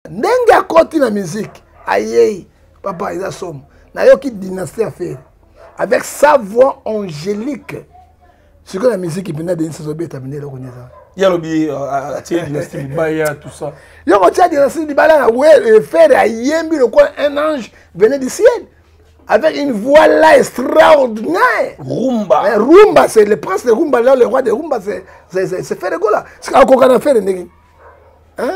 ndenge akoti na musique aye papa eza somme na yo ki dynastie à faire avec sa voix angélique ce que la musique ipenda Denis Sassou Nguesso tabine lo konyeza ya lobi atie dynastie Libaya tout ça yo ko tia dynastie Libaya na ouais faire ayembi le quoi un ange venait du ciel avec une voix là extraordinaire. Rumba. Rumba, c'est le prince de Rumba, là, le roi de Rumba, c'est Ferrego là. C'est encore qu'on a fait, hein?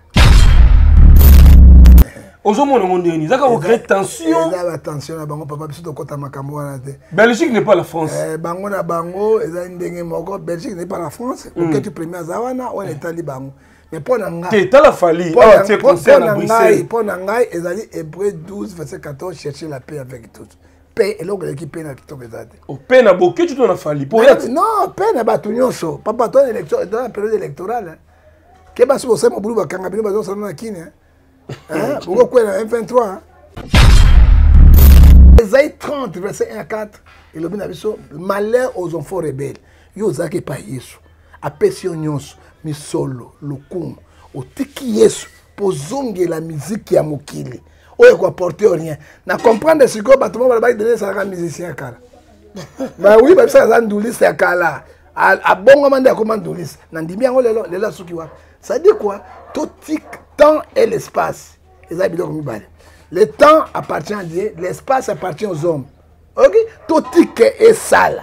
Ozomo no monde ni zaka créer tension. La tension là bango papa biso to kota makambo wana te. Belgique n'est pas la France. Bango na bango eza ndenge moko Belgique n'est pas la France. Auquel tu premier zawana on est allé bango. Mais pour nanga. Te tala fali. Ah tu conseil à Bruxelles. Pour nanga ezali Hébreux 12 verset 14 chercher la paix avec tous. Paix et l'autre qui paix na kito bezade. O paix na boké tu na fali. Pour non, paix na batu nyonso. Papa toi élection dans la période électorale. Ke baso bo sema bulu bakanga bino bazo sana na kini hein. Hein? Pourquoi quoi là M23 Ésaïe 30 verset 1 à 4 et le binabiso malheur aux enfants rebelles. Yo zaki pa Yesu. Apesio nyonso misolo lokumu otiki Yesu pozonge la musique ya mokili. Oye quoi porter rien. Na comprendre ce que bato ba donner ça la musicien kala. Bah oui, bah ça nduliste ya kala. A bongo mande ya komanduliste. Na ndimi yango lelo suki wa. Ça dit quoi? Tout temps et l'espace. Le temps appartient à Dieu, l'espace appartient aux hommes. Ok? Tout est sale.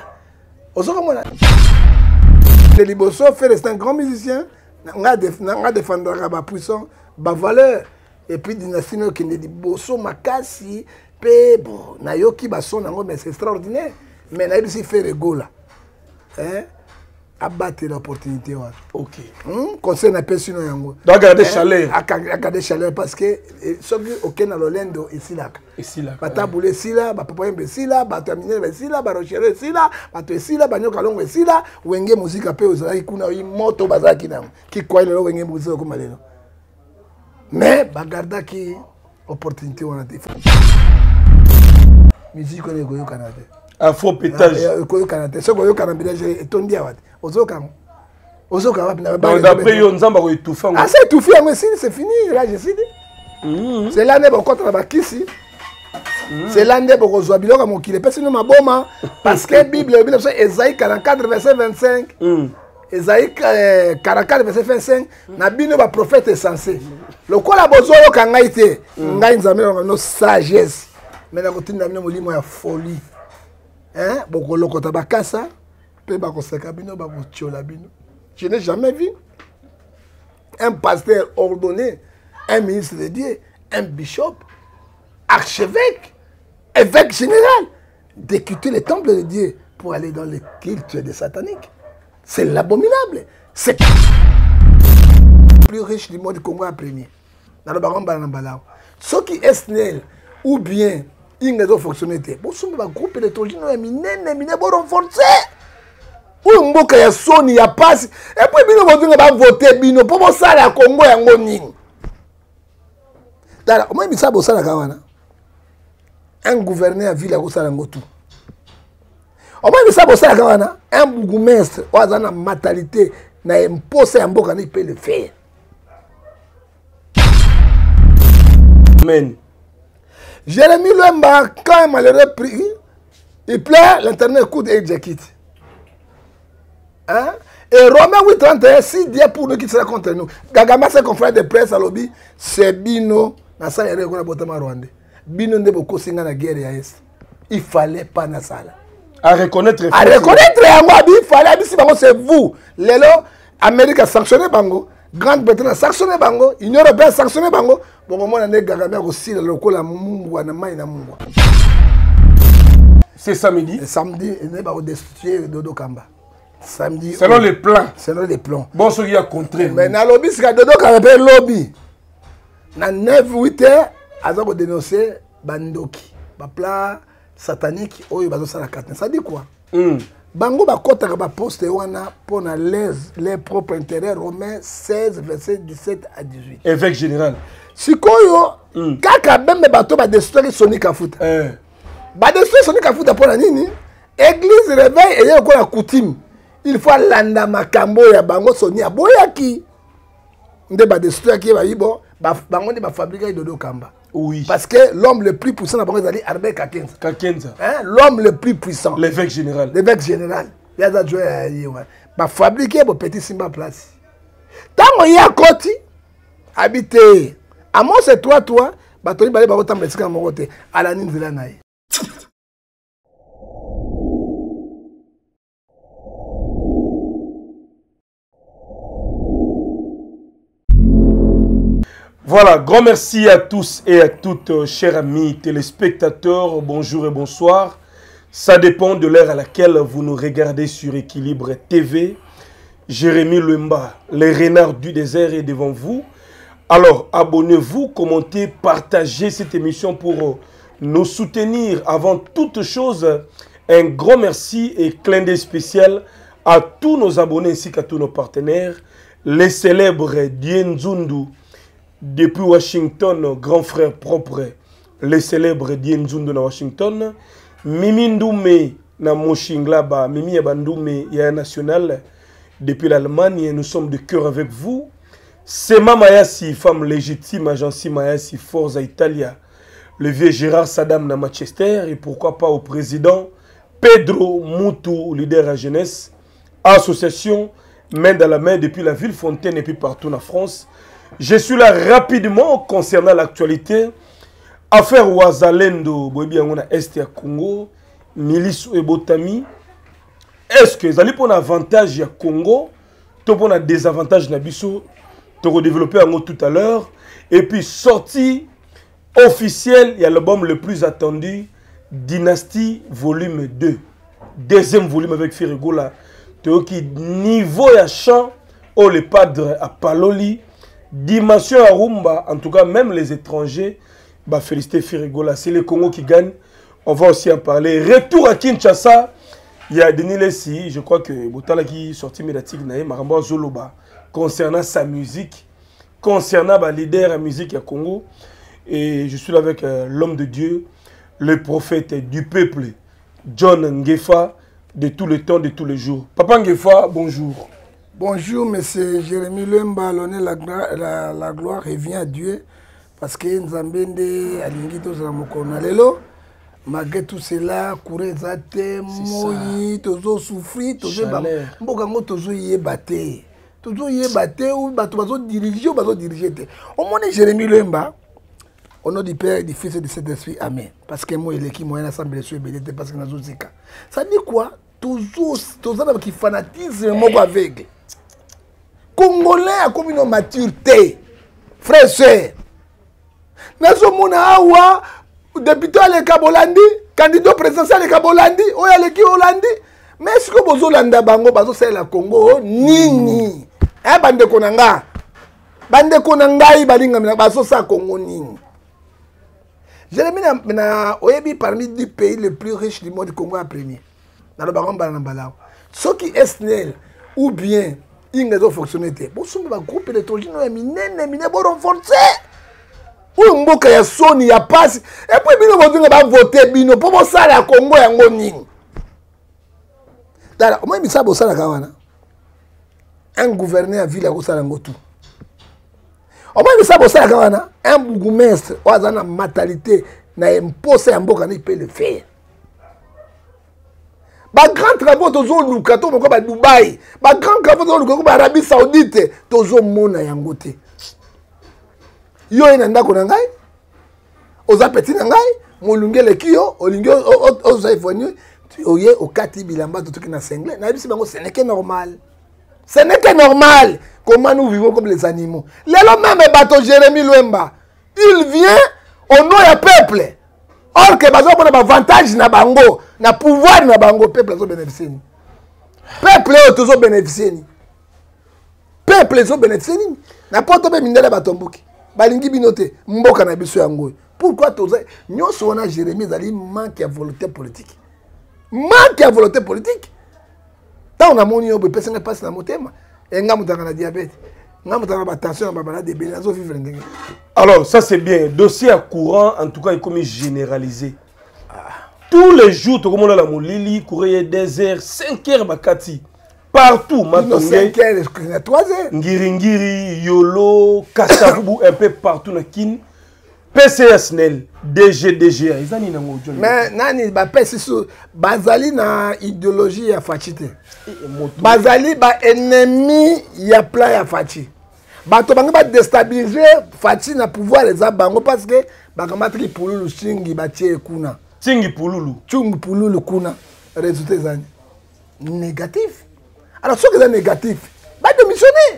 Le Liboso fait rester un grand musicien. On a défendre la puissance, la valeur. Et puis, dynastie qui est Liboso, Makasi, Pebo, Nayoki, Basson, mais c'est extraordinaire. Mais là, il fait rigolo là. Hein? Abattre l'opportunité. Ok. Conseil n'a pas su nous. Donc, garder chaleur. Garder chaleur parce que ce qui est aucun Lolendo ici là. Ici là. Bataboule ici là, papa ici là, bataminer ici là, barocher ici là, bato ici là, banyo kalongo ici là, wenge musique apé aux oreilles kuna yi moto bazaki na. Qui quoi le wenge musique comme maleno. Mais bagarda qui opportunité on a dit. Musique on est goyo Canada. Afro pétage. Goyo Canada. Ce goyo Canada est tondi à wat. Ozoka d'après yo nzamba ko étouffer. Ah c'est étouffé mais c'est fini là je suis dit. C'est l'année pour contre la kisi. C'est l'année pour ko zwa biloko mokile pesi no maboma parce que Bible Ésaïe 44 verset 25. Ésaïe 44 verset 25 na bino ba prophète est censé. Le kola bozoyo kangai te ngai nzambe no sagesse. Mais na kotinda bino molimo ya folie. Hein boko lokota bakasa. Je n'ai jamais vu un pasteur ordonné, un ministre de Dieu, un bishop, archevêque, évêque général, de quitter le temple de Dieu pour aller dans le culte des sataniques. C'est l'abominable. C'est le plus riche du monde du Congo à premier. Dans le baron Balanambalao. Ceux qui est snel ou bien ils ne fonctionnent pas. Bon, ce groupe de Tolino est miné, bon renforcé. Ou mboka ya soni ya passe et puis bino bozinga ba voter bino po bosala Congo yango nini dala moi bisa bosala kawana un gouverneur à ville akosala ngo tout au moins bisa bosala kawana un bourgmestre wazana matalité na impose ya mboka ni peut le faire. Amen. Jérémie Lemba quand un malheureux prie il pleure l'internet écoute et il quitte. Hein? Et Romains 8:31, si Dieu pour nous qui sera contre nous. Gagama, ses confrères de presse à lobby, c'est Bino, na sa yere ko na botama Rwanda. Bino ndebo ko singa na guerre ya est. Il fallait pas na sala. À reconnaître. À reconnaître il fallait si bango c'est vous. Lelo Amérique a sanctionné bango, Grande-Bretagne a sanctionné bango, Union européenne a sanctionné bango. Bon moment na Gagama ko sila lokola mungu na mai na mungu. C'est samedi. Et samedi, il n'est pas destitué Dodo Kamba. Samedi. Selon les plans. Selon les plans. Bon, ce qui a contré. Mais dans le lobby, c'est que Dodo Kamba fait lobby. Dans 9-8 heures, ils ont dénoncé Bandoki. Le plan satanique, ils ont fait la carte. Ça dit quoi? Bango ba kota ba poste wana pour les propres intérêts. Romains 16 verset 17 à 18. Évêque général. Sikoyo kaka bembe bato ba destruire Soni Kafuta. Ba destruire Soni Kafuta pour la nini? Église réveille et yoko la coutume. Il faut landa makambo ya bango Soni aboyaki. Nde ba destruire ki ba yibo bango ba fabriquer Dodo Kamba. Oui. Parce que l'homme le plus puissant dans Bango c'est Albert Kakenza. Kakenza. Hein, l'homme le plus puissant. L'évêque général. L'évêque général. Il y a des joueurs ba fabriquer bo petit Simba place. Tango ya koti habité. À moi c'est toi batoli balé ba otamba sika mokote ala ninzela naye. Voilà, grand merci à tous et à toutes, chers amis téléspectateurs. Bonjour et bonsoir. Ça dépend de l'heure à laquelle vous nous regardez sur Équilibre TV. Jérémy Lemba, les renards du désert est devant vous. Alors, abonnez-vous, commentez, partagez cette émission pour nous soutenir. Avant toute chose, un grand merci et clin d'œil spécial à tous nos abonnés ainsi qu'à tous nos partenaires. Les célèbres Dienzundu, depuis Washington, grand frère propre, les célèbres Dienzundu na Washington. Mimi Ndoume na Moshinglaba, Mimi Abandoume ya national depuis l'Allemagne, nous sommes de cœur avec vous. Sema Mayasi, femme légitime, agence Mayasi, Forza Italia, le vieux Gérard Saddam na Manchester et pourquoi pas au président Pedro Moutou, leader à jeunesse, association main dans la main depuis la ville Fontaine et puis partout en France. Je suis là rapidement concernant l'actualité. Affaire Ouazalendo, on a Est à Congo, milice et Botami. Est-ce que vous allez pour un avantage à Congo, tout pour un désavantage na biso, tu redévelopper un mot tout à l'heure. Et puis sortie officielle, il y a l'album le plus attendu, Dynastie volume 2. Deuxième volume avec Firigola. Qui niveau à chant, oh le padre à Paloli. Dimension à Rumba, en tout cas, même les étrangers, bah, féliciter Firigola. C'est le Congo qui gagne. On va aussi en parler. Retour à Kinshasa. Il y a Denis Lessi, je crois que Botala qui sorti médiatique, Maramba Zoloba, concernant sa musique, concernant le leader à musique à Congo. Et je suis là avec l'homme de Dieu, le prophète du peuple, John Ngefa, de tout le temps, de tous les jours. Papa Ngefa, bonjour. Bonjour, monsieur Jérémy Lemba, l'honneur, la gloire revient à Dieu, parce que Nzambende, Alingi, Tozala Mokona Lelo, malgré tout cela, courir zate, moyi, tozo souffrir, tozo mbokango tozo yebate. Tozo yebate ou bato diriger ou bato diriger. Au moins Jérémy Lemba, au nom du Père, du Fils et du Saint-Esprit, Amen. Parce que moi, il est qui moi, l'assemblée de bénédicte parce que nous avons zika. Ça dit quoi? Toujours, qui fanatisme, moi aveugle. Congolais a comme une maturité. Frère, sœur. Nazomona awa, député à l'Ekabolandi, candidat présidentiel à l'Ekabolandi, ou à l'Eki-Hollandi. Mais est-ce que vous Hollanda bango, bazo c'est la Congo, nini? Hein, bande konanga? Bande konanga, balinga, bazo sa Congo, nini? Jérémy Oyebi parmi 10 pays les plus riches du monde, du Congo à premier. Dans le baron Balambalao. Ceux qui SNL ou bien ils ont fonctionné. Bon, ce groupe électrogène est miné, bon renforcé. Ou mboka ya Sony ya passe. Et puis bino bozinga ba voter bino pour ça la Congo ya ngoni. Dara, moi mi ça bosala kawana. Un gouverneur à ville à kosala ngotu. Au moins ça bosala kawana, un bourgmestre ou azana matalité na impose ya mboka ni peut le faire. Ba grand travaux tozo luka to moko ba Dubaï, ba grand travaux tozo luka ko ba Arabie Saoudite tozo mona yango te. Yo ina ndako na ngai, oza petit na ngai, molungele kiyo, olingyo oza venu, oye okati bilamba to na sengle, na bisi bango ce n'est que normal. Ce n'est que normal. Comment nous vivons comme les animaux. Lelo même bato Jérémy Lemba, il vient au nom du peuple. Or que bazo ko na avantage na bango, na pouvoir na bango, peuple zo bénéficier ni. Peuple ozo bénéficier ni. Peuple zo bénéficier ni. Na poto be mindele batombuki. Balingi binote mboka na biso yango. Pourquoi toza nyonso wana Jérémy zali manque ya volonté politique. Manque ya volonté politique. Tant on a moni obo pesa nga passe na motema. Enga mutanga na diabète. Nga mutanga ba tension ba malade be nazo vivre ndenge. Alors, ça c'est bien. Dossier à courant, en tout cas, est comme généralisé. Tous les jours, tout le monde a la molili, courir des heures, 5 heures, bakati. partout. Matongé, 5 heures, 3 heures. Ngiri, Yolo, Kassavubu, un peu partout na kin. PCS Nel, DG, DGA. Mais nani ba PCS bazali na idéologie ya Fachite. Bazali ba ennemi ya plan ya Fachi. Bato bango ba déstabiliser Fachi na pouvoir les bango parce que ba kamatri pululu chingi ba tie kuna. Chingi pululu. Chingi pululu kuna. Résultat zani négatif. Alors ceux qui sont négatifs, ba démissionner.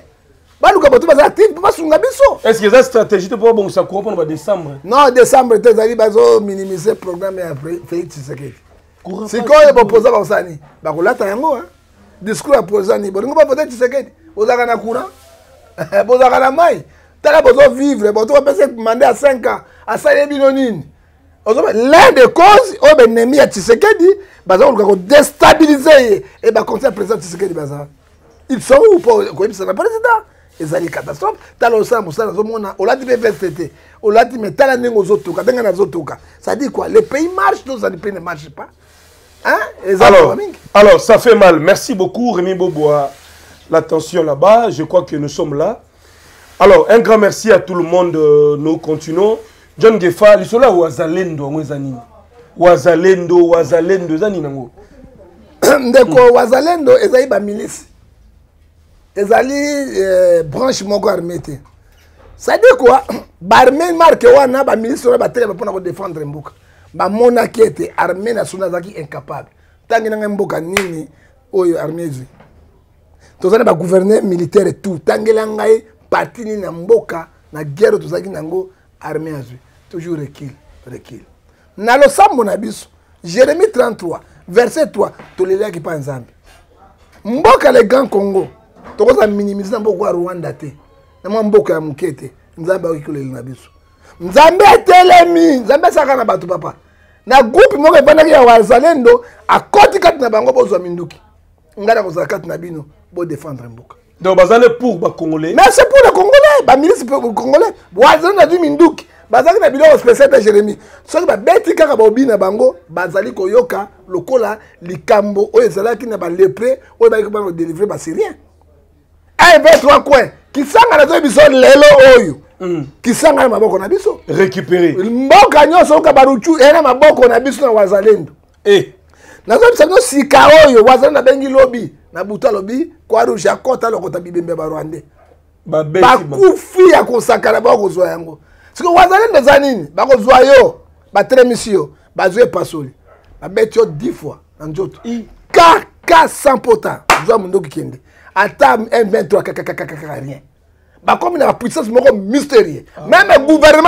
Est-ce que cette stratégie pour bon ça court pour décembre? Non, décembre tu as bazo minimiser le programme et Félix Tshisekedi. Si quand il propose à Osani, bah là t'as un mot hein. Discours à Posani, bon on va voter Tshisekedi. Ozaka na courant. Bozaka na mai. T'as besoin vivre, bon tu vas passer demander à 5 ans à ça binonine. L'un des causes au ennemi à Tshisekedi, bazo on va déstabiliser et bah comme ça président Tshisekedi baza. Ils sont où pour quoi c'est le président? Et ça, les catastrophes. T'as le sang, on l'a dit VSTT, on l'a dit, mais t'as la négo zotoka, t'as la zotoka. Ça dit quoi? Les pays marchent, d'autres pays ne marchent pas. Hein? Alors, ça fait mal. Merci beaucoup, Rémi Boboa. L'attention là-bas, je crois que nous sommes là. Alors, un grand merci à tout le monde. Nous continuons. John Gefa, ils sont là, Wazalendo, Wazalendo, Zaninango. Ndeko, Wazalendo, Ezaï ba milice. Ezali branche moko armée te. Ça dit quoi? Barmé marque wana ba ministre ba télé pour défendre mboka. Ba mona qui était armée nationale zaki incapable. Tangi na mboka nini oyo armée zui. Tozana ba gouverneur militaire et tout. Tangi la ngai parti ni na mboka na guerre tozaki nango armée azui. Toujours recul. Na lo sambo na biso. Jérémie 33 verset 3 tolelea ki pa nzambe. Mboka le Grand Congo. Tokoza minimiser mboko ya Rwanda te. Na mboko ya mukete. Nzambe akikolela na biso. Nzambe telemi, Nzambe saka na bato papa. Na groupe moko ebandaki ya Wazalendo akoti kati na bango bozwa minduki. Ngala kozala kati na bino bo défendre mboka. Donc bazale pour ba Congolais. Mais c'est pour les Congolais, ba milice pour les Congolais. Wazalendo na du minduki. Bazali na biloko spécial de Jérémie. Soki ba beti kaka ba obina bango, bazali koyoka lokola likambo oyo ezalaki na ba lépreux oyo ba ko délivrer ba Syriens. 1, 2, 3 coins. Qui sanga na biso lelo oyo. Qui sanga na maboko na biso. Récupérer. Mboka nyoso ka baruchu ena maboko na biso na Wazalendo. Nazo biso sika oyo Wazalendo bengi lobby na buta lobby kwa rouge akota lokota bibembe ba Rwanda. Ba kufi ya kosakala ba kozwa yango. Siko Wazalendo za nini? Ba kozwa yo, ba tremisio, ba zwe pasoli. Ba beti yo 10 fois na njoto. Kaka sans pota. Zwa mundoki kende. Attends, M23, rien. Bah, comme il a la puissance mystérieuse. Même le gouvernement,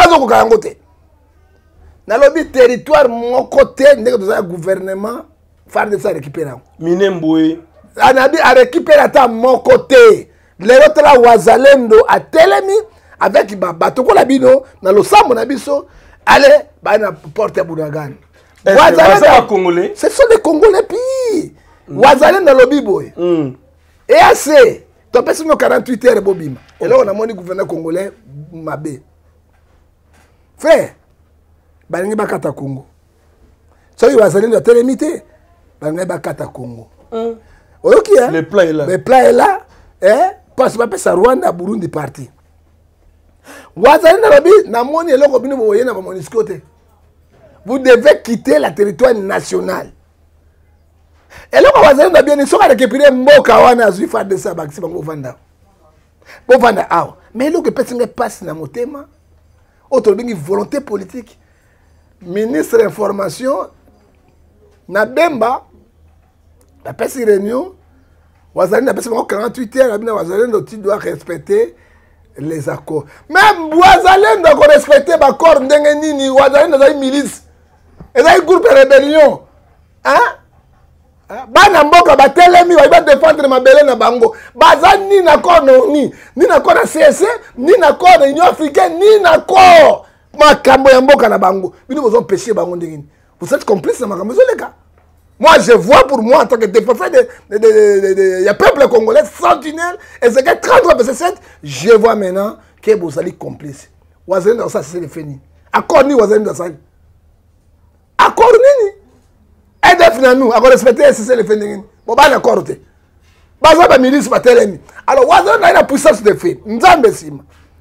dans le territoire, mon côté, le gouvernement, faire de ça récupérer. Minemboué. A récupérer à mon côté. Les autres là, Wazalendo, à Telemi, avec Batoko Labino, dans le Sambo Nabiso, allez, bah, na porte à Boudagan. Congolais. Ce sont des Congolais pays. Wazalendo dans le Biboy. Et assez, tu as passé 48 heures bobima. Et là on a mon gouverneur congolais Mabé. Frère, balingi bakata Congo. Ça y va salir de télémité. Balingi bakata Congo. OK hein? Le plan est là. Le plan est là. Parce que ça Rwanda Burundi parti. Wazalendo lobi na moni eloko bino boye na ba MONUSCO te. Vous devez quitter le territoire national. Et là, on va dire que nous avons récupéré mboka wana azui faire de ça bakisi bango vanda. Bo vanda aw. Mais là que personne passe na motema. Autre bingi volonté politique. Ministre d'information na Bemba la pesi réunion Wazalendo na pesi bango 48 heures na Wazalendo tu dois respecter les accords. Même Wazalendo doit respecter l'accord ndenge nini Wazalendo za milice. Et là groupe de rébellion. Hein? Bana mboka batelemi ba défendre mabele na bango baza ni na kono ni na kono CSC ni na kono Union africaine ni na kono makambo ya mboka na bango bino bozo empêcher bango ndengini. Vous êtes complice na makambo les gars. Moi je vois pour moi en tant que défenseur de ya peuple congolais sentinelle et c'est que 33%, je vois maintenant que vous allez complice. Wazalendo ça c'est le fini. Accord ni Wazalendo ça. Accord ni EDF na nous, à respecter c'est le phénomène. Bon, bah d'accord. baza ba milice batelemi. Alors wazo na puissance de fait. Nzambe sima.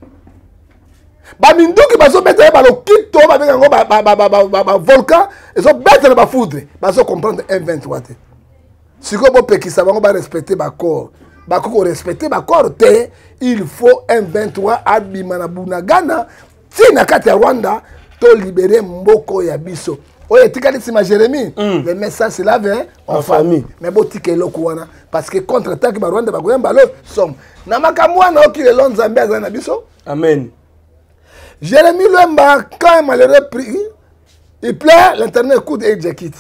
Ba minduki bazo mettre ba lokito ba benga ba volcan, ils ont mettre ba foudre. Bazo comprendre M23. Si ko bo pekisa bango ba respecter ba corps. Ba ko respecter ba corps te, il faut M23 abima na Bunagana, tina kati ya Rwanda to libérer mboko ya biso. Oye tikali sima Jérémie, le message c'est là en famille. Mais bo tikelo kwana parce que contre attaque ba Rwanda ba koyamba lo som. Na makamwa na okile lonzambe azana biso. Amen. Jérémie Lemba, quand un malheureux prie, il pleure, l'internet écoute et il quitte.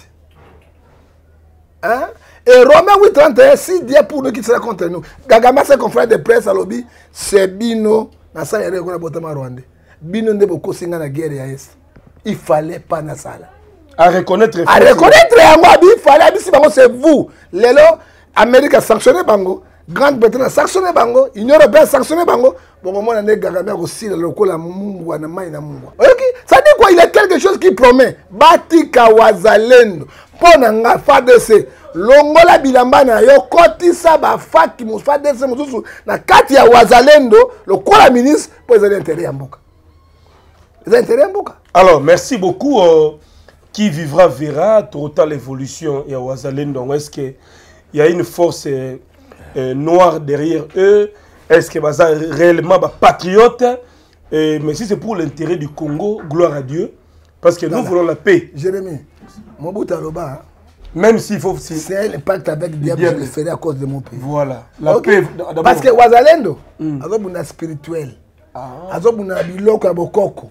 Hein? Et Romains 8:31, si Dieu pour nous qui sera contre nous. Gagama, ses confrères de presse à lobby, c'est Bino, na sa yere kona botama Rwanda. Bino nde boko singa na guerre ya est. Il fallait pas na sala. À reconnaître. À reconnaître il fallait, si c'est vous. Lelo, Amérique a sanctionné Bango. Grande-Bretagne a sanctionné Bango. Union européenne a sanctionné Bango. Bon, moment, on a Gagame aussi, le local à Mungwa, na Maïna Mungwa. Ok? Ça dit quoi? Il y a quelque chose qui promet. Batika Wazalendo. Ponanga FADC. Longola bilambana yo kotisa ba faki mu FADC mususu na kati ya Wazalendo le kola ministre pour les intérêts ya mboka. Les intérêts ya mboka. Alors, merci beaucoup. Qui vivra verra totale évolution et à Wazalendo. Est-ce qu'il y a une force noire derrière eux? Est-ce que c'est réellement patriote? Mais si c'est pour l'intérêt du Congo, gloire à Dieu. Parce que nous voulons la paix. Jérémie, mon bout à l'oba. Même s'il faut... C'est un pacte avec le diable que je le ferai à cause de mon pays. Voilà. La paix. Parce que Wazalendo, il y a spirituel. Il y a biloko ya bokoko.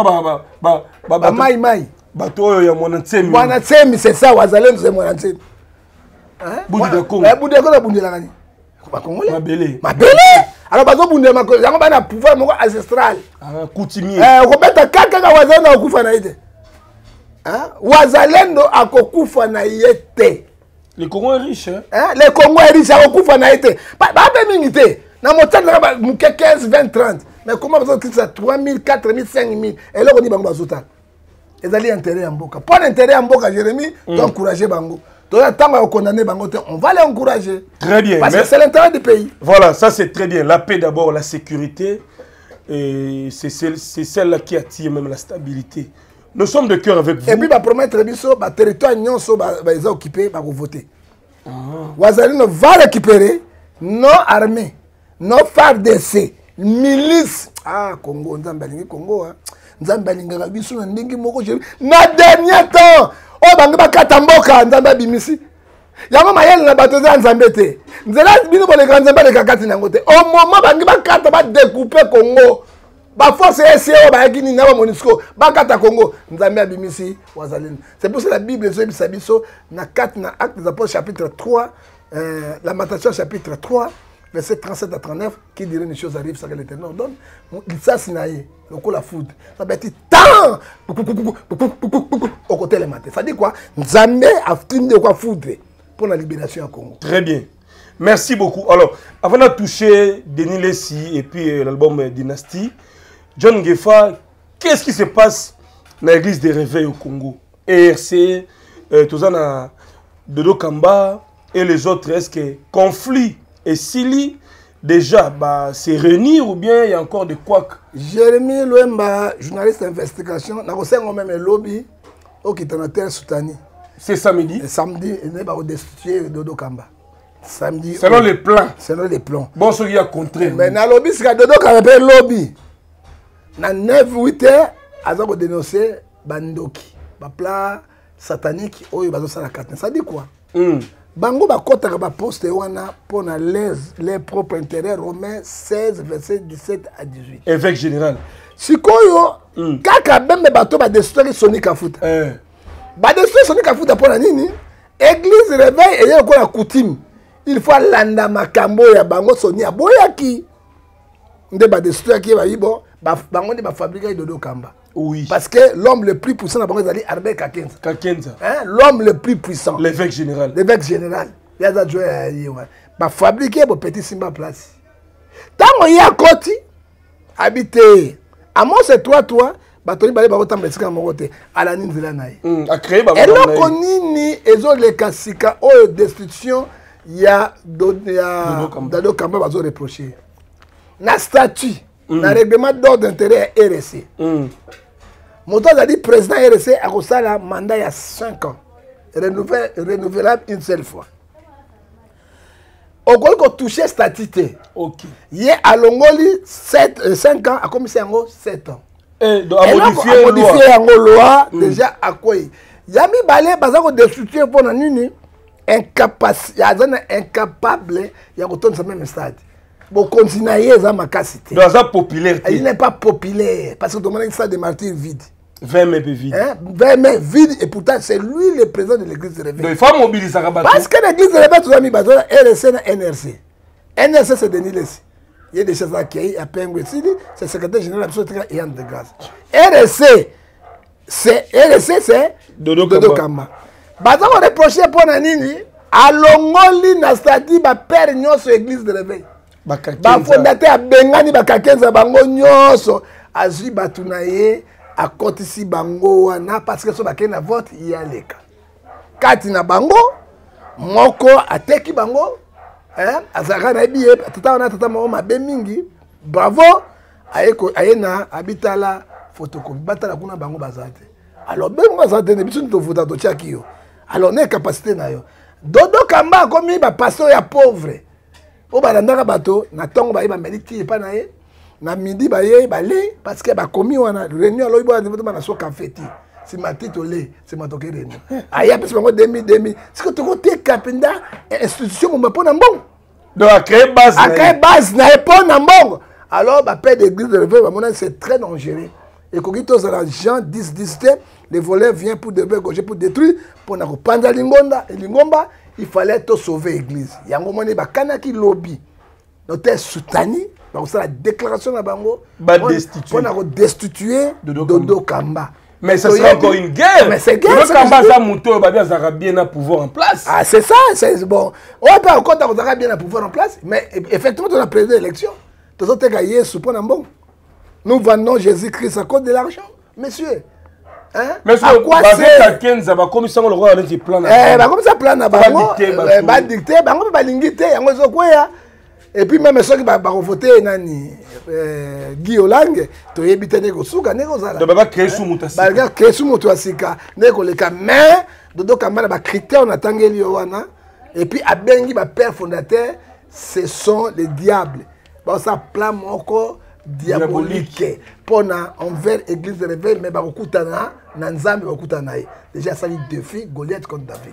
Ba mai mai. Bato ya Mwanatsemi. Mwanatsemi, c'est ça, Wazalendo, c'est Mwanatsemi. Boudi de Congo. Boudi de Congo, Boudi de Congo. Congolais. Mabélé. Mabélé. Alors, bazo Boudi de Congo, il y a un pouvoir ancestral. Coutumier. On peut mettre kaka Wazalendo à Koufa Naïde. Wazalendo à Koufa Naïde. Le Congo est riche. Le Congo est riche à Koufa Naïde. Pas de minité. Dans mon temps, il y a 15, 20, 30. Mais comment vous avez ça 3 000, 4 000, 5 000. Et là, on dit que vous avez ils ont intérêt en Boka. Pas d'intérêt en Boka, Jérémie, d'encourager Bango. Donc, tant qu'on condamne Bango, on va les encourager. Très bien. Parce que c'est l'intérêt du pays. Voilà, ça c'est très bien. La paix d'abord, la sécurité. Et c'est celle-là qui attire même la stabilité. Nous sommes de cœur avec vous. Et puis, va promettre le territoire, ils ont occupé, va voter. Wazalino va récupérer nos armées, nos FARDC, milices. Ah, Congo, Congo, Nzambe alingaka biso na ndenge moko na dernier temps o bangi bakata mboka Nzambe bimisi yango mayele na bato za Nzambe te nzela bino boleka Nzambe le kakati nango te au moment bangi bakata ba découper Congo ba force SCO ba yakini na ba MONUSCO bakata Congo Nzambe abimisi Wazalendo. C'est pour ça la Bible zo biso na 4 na Actes des Apôtres chapitre 3 Lamentation chapitre 3 verset 37 à 39, qui dirait une chose arrive, ça que l'Éternel donne. Ça, c'est le coup la foudre. Ça veut dire tant au côté les matins. Ça dit quoi? Jamais à finir de quoi foudre pour la libération au Congo. Très bien. Merci beaucoup. Alors, avant de toucher Denis Lessi et puis l'album Dynastie, John Ngefa, qu'est-ce qui se passe dans l'église des réveils au Congo? ERC, Tozana, Dodo Kamba et les autres, est-ce que conflit et Sili, déjà, c'est réunir ou bien il y a encore des couacs? Jérémie Lemba, journaliste d'investigation, n'a pas même un lobby au Kitanatel Soutani. C'est samedi? Et samedi, il n'est pas destitué Dodo Kamba. Samedi. Selon les plans? Selon les plans. Bon, ce qui a contré. Mais dans le lobby, c'est que Dodo Kamba un lobby. Dans 9-8 heures, ils ont dénoncé Bandoki. Un plan satanique, ils ont fait la carte. Ça dit quoi? Bango bakota ka ba poste wana pour les propres intérêts. Romains 16 verset 17 à 18. Évêque général. Sikoyo kaka bembe bato ba destruire Soni Kafuta. Ba destruire Soni Kafuta pour la nini? Église réveil et yako la coutume. Il faut landa makambo ya bango Soni aboyaki. Nde ba destruire ki ba yibo bango ndi ba fabriquer Dodo Kamba. Oui. Parce que l'homme le plus puissant dans Bango, c'est Albert Kakenza. Kakenza. Hein? L'homme le plus puissant. L'évêque général. L'évêque général. Il y a des joueurs qui fabriquer des petits Simba place. Tant qu'il y a Koti, habité. À moi, c'est toi, Batoni Balé Barotam Betsika Morote, à la Ninzela Naï. A créé Barotam. Et là, on y ni, et les Kassika, oh, destruction, il y a Dodo Kamba bazo reproché na statut na règlement d'ordre d'intérêt RSC moto a dit président RSC a kosala mandat il y a 5 ans renouvelable une seule fois au ko toucher statut OK il a longoli 5 ans a commissaire 7 ans et modifier la loi déjà à quoi yami balé bazako destituer pour nini incapable ya kotonisa même stade bon continuer ça ma capacité dans sa popularité il n'est pas populaire parce que demande ça de martyr vide 20 mai vide hein 20 mai vide et pourtant c'est lui le président de l'église de réveil donc il faut mobiliser parce que l'église de réveil tout ami bazo RSC na NRC NRC c'est Denis Lessi il y a des choses qui a Pengwe Sidi c'est secrétaire général absolument et en de grâce RSC c'est Dodo Kamba baza ko reprocher pour nini alongoli na stadi ba père nyonso église de réveil ba fondateur abengani ba kakenza bango nyonso azui batuna ye akotisi bango wana parce que so bakena vote yaleka kati na bango moko ateki bango azaka na biye tata mama mabe mingi bravo ayena abitala photocopie batala kuna bango bazate alors bengo bazate ne biso to voter to chakio alors ne capacité na yo Dodo Kamba komi ba pasteur ya pauvre o balandaka bato na tongo ba yeba meliki pa na ye na midi ba ye ba le parce que ba komi wana réunion lo ibo na na so café ti si matito le c'est matoke réunion aya pesi bango 2000 c'est que to côté kapenda institution mo pona mbongo donc à créer base na pona mbongo alors ba père d'église de réveil ba mona c'est très dangereux et quand tous les gens disent les voleurs viennent pour dévergouer pour détruire pour na kopanda lingomba il fallait tout sauver l'église yango moni ba kanaki lobby noté soutani ba ko la déclaration na bango pour na destituer Dodo Kamba mais ça sera encore une guerre mais c'est guerre Dodo Kamba ça muto ba bien ça bien à pouvoir en place ah c'est ça c'est bon on pas encore ça bien à pouvoir en place mais effectivement on a pris l'élection tous autres gars Yesu pour na bon. Nous vendons Jésus-Christ à cause de l'argent, monsieur. Hein? Monsieur, à quoi c'est Kenza va comme ça on le roi avec plan comme ça plan na bango ba dicter bango ba lingité yango zo kwea et puis même ceux qui va voter nani Guy Olange to yebite ne ko suka ne ko zala ba créer sous mutasika ba créer sous mutasika ne ko leka mais Dodo Kamba ba critère on atangeli wana et puis abengi ba père fondateur ce sont les diables ba ça plan moko diabolique pona envers église de réveil mais bakutana na nzambe bakutana déjà ça dit défi Goliath contre David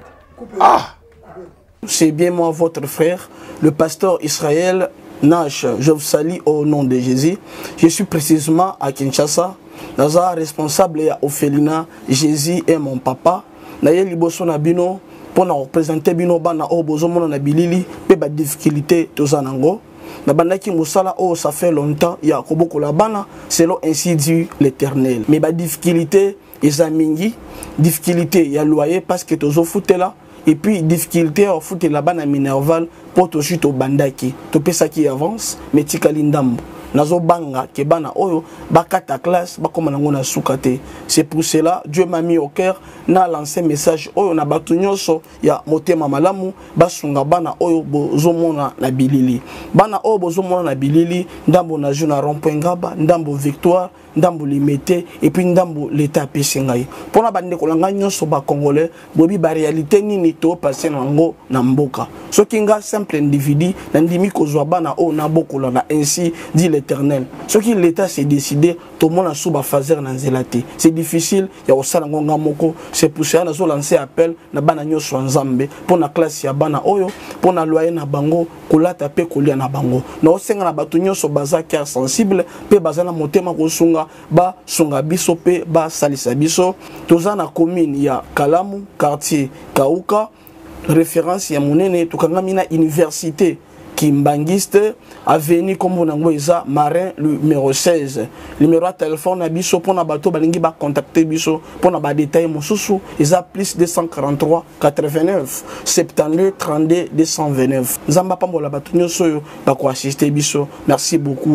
c'est bien moi votre frère le pasteur Israël Nash je vous salue au nom de Jésus je suis précisément à Kinshasa naza responsable ya Ophelina Jésus est mon papa na ye liboso na bino pona représenter bino bana o bozomona na bilili pe ba difficulté tozanango na bandaki musala oh ça fait longtemps ya koboko la bana selon ainsi dit l'Éternel mais ba difficulté ezamingi difficulté ya loyer parce que tozo foutela et puis difficulté au foot la bana minerval pour to chute au bandaki to pesa qui avance mais tikali ndambo nazo banga ke bana oyo bakata classe bakoma nango na sukate c'est pour cela Dieu m'a mis au cœur na lancé message oyo na batu nyonso ya motema malamu basunga bana oyo bozomona na bilili bana oyo bozomona na bilili ndambo na juna rond-point Ngaba ndambo Victoire ndambo Limete et puis ndambo l'état pesengai pona bande kolanga nyonso ba congolais bobi ba réalité nini to passer nango na mboka soki nga simple individu na ndimi kozwa bana oyo na bokola na ainsi dit l'Éternel ce qui l'état s'est décidé tout le monde a sous ba fazer na zelate c'est difficile ya osala ngonga moko c'est pour ça nazo lancer appel na bana nyonso nzambe pona classe ya bana oyo pona loyer na bango kolata pe kolia na bango na osenga na batu nyonso baza cœur sensible pe baza na motema kosunga ba sunga biso pe ba salisa biso toza na commune ya Kalamu quartier Kauka référence ya monene tukangami na université Kimbangiste avenue comme nango eza Marin numéro 16 numéro de téléphone na biso pona bato balingi ba contacter biso pona ba détail mosusu eza plus 243 89 72 32 229 nzamba pambola bato nyonso yo ba ko assister biso merci beaucoup.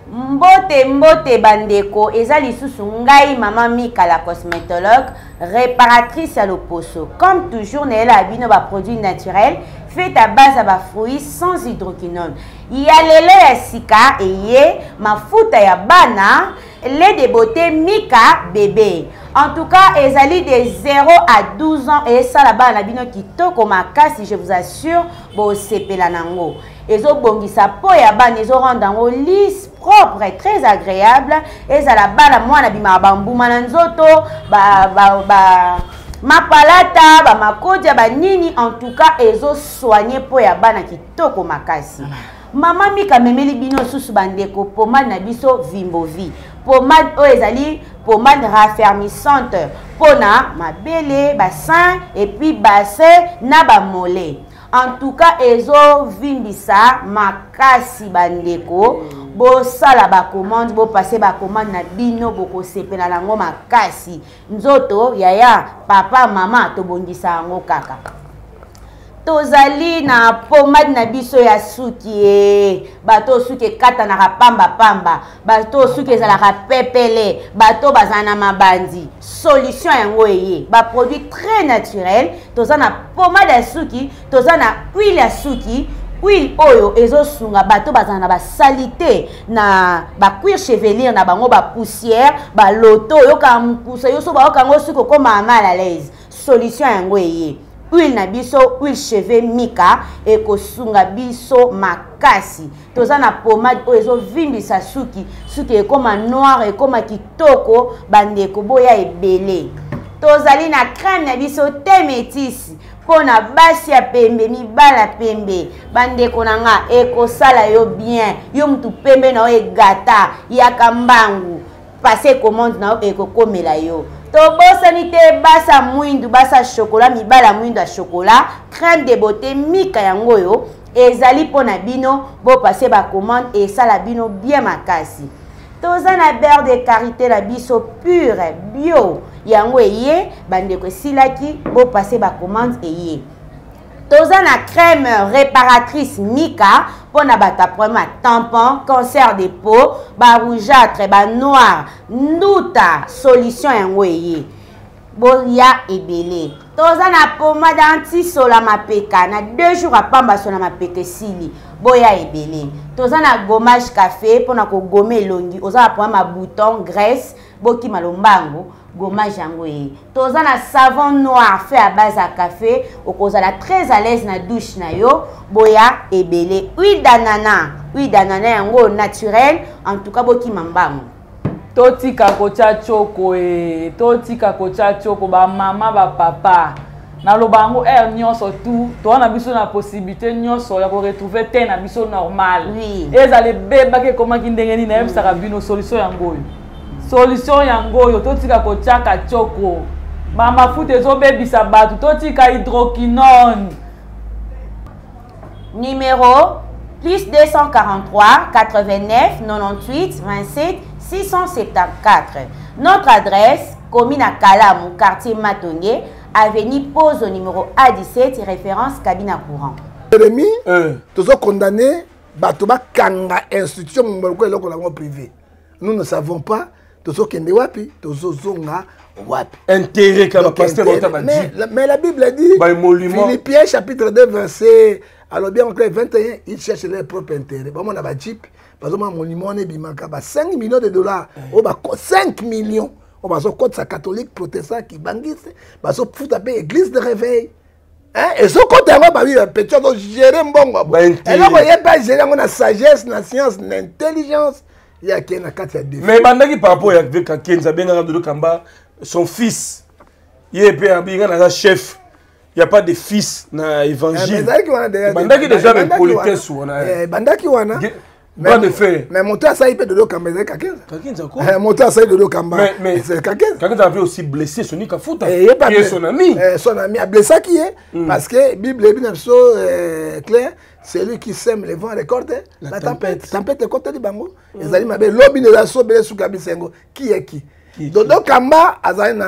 Mbote bandeko eza lisusu ngai Maman Mika la cosmétologue réparatrice à l'Oposo. Comme toujours nela abino ba produits naturels fait à base à ba fruits sans hydroquinone. Ya lelo ya sika eye mafuta ya bana lait de beauté Mika bébé. En tout cas, ezali de 0 à 12 ans et ça là-bas la bino kitoko makasi, je vous assure, bo sepela nango. Ezo bongisa po ya bana ezo rendre lisse, propre et très agréable. Et ça là-bas la mwana bima bambuma na nzoto mapalata ba makodia ba nini, en tout cas ezo soigner po ya bana kitoko makasi. Maman Mika memeli bino susu bandeko pomade na biso Vimbovi. Pomade o ezali pomade raffermissante pona mabele, bassin et puis bassin na ba mollet. En tout cas ezo vimbisa makasi bandeko. Bo sala ba commande, bo passer ba commande na bino boko sepela nango makasi. Nzoto yaya papa mama to bongisa ngo kaka. Tozali na pomade na biso ya suki bato suki kata na pamba bato suki ezalaka pepele bato bazana mabandi solution yango eye ba produit très naturel. Tozana pomade ya suki, tozana huile ya suki. Huile oyo ezo sunga bato bazana ba salité na ba cuir chevelure na bango ba poussière ba loto yo ka mpusa yo so ba okango suki ko mal à l'aise. Solution yango eye huile na biso, huile cheveux Mika et kosunga biso makasi. Tozana pomade oyo vimbisa suki, suki e koma noir e koma kitoko bandeko boya ebele. Tozali na crème na biso te métis pona basi ya pembe mibala pembe bandeko nanga ekosala yo bien yo mutu pembe na yo egata yaka mbangu passer commande na yo ekokomela yo. Tobosani te basa mwindu basa chocolat mibala mwindu ya chocolat crème de beauté Mika yango yo ezali pona bino bo passer ba commande et sala bino bien makasi. Tozana beurre de karité la biso pure bio yango eye bandeko silaki bo passer ba commande eye. Tozana crème réparatrice Mika pona bata problème tampon, cancer de peau, ba rougeâtre, ba noir, nduta solution yango eye. Boya ebele. Tozana pomade anti-sola mapeka na 2 jours à pamba sola mapeka sili. Boya ebele. Tozana gommage café pona ko gommer longi. Ozana problème bouton, graisse, boki malombango. Gommage yango eye. Tozana savon noir fait à base à café. Okozala très à l'aise na douche na yo. Boya ebele. Huile d'ananas. Huile d'ananas yango naturel. En tout cas boki mambango. Totika kocha choko totika kocha choko ba mama ba papa na lobango nyonso tout to na biso na possibilité nyonso ya ko retrouver te na biso normal. Oui. Ezale beba ke koma kindengeni na yebisa ka bino solution yango yo. Solution yango yo totika kocha ka choko. Ba mafuta ezo bebisa batu totika hydroquinone. Numéro plus 243 89 98 27 674. Notre adresse, commune à Kalamou, quartier Matongué, avenue Pose au numéro A17, référence cabine à courant. Jérémy, tous condamnés, Batoba Kanga, institution privée. Nous ne savons pas, tous Kende Wapi, tous Zonga Wapi. Intérêt quand pasteur mais la Bible dit, Philippiens chapitre 2, verset, alors bien, 21, ils cherchent leur propre intérêt. Bon, on a un jeep. Par exemple, mon limon est 5 millions de dollars. On va 5 millions. On va faire sa catholique, protestant qui banguisse. On va faire l'église de réveil. Et ce côté, on va faire pétition de gérer un bon. Et là, on va pas gérer la sagesse, la science, l'intelligence. Il y a qui a des. Mais pendant que par rapport à Kenza Benga de Kamba, son fils, il est un chef. Il n'y a pas de fils dans l'évangile. Bandaki déjà même politesse. Bandaki wana. Pas de fait. Mais mon temps ça il peut de l'eau Kamba c'est Kakenza. Kakenza quoi? Mon temps ça il de l'eau Kamba. Mais c'est Kakenza. Kakenza avait aussi blessé Soni Kafuta. Qui est son ami. Son ami a blessé qui est parce que Bible est bien clair, c'est lui qui sème les vents récolte la tempête. Tempête est côté du bango. Les amis m'avaient lobby de la sobé sous Kabisengo. Qui est qui? Dodo Kamba azana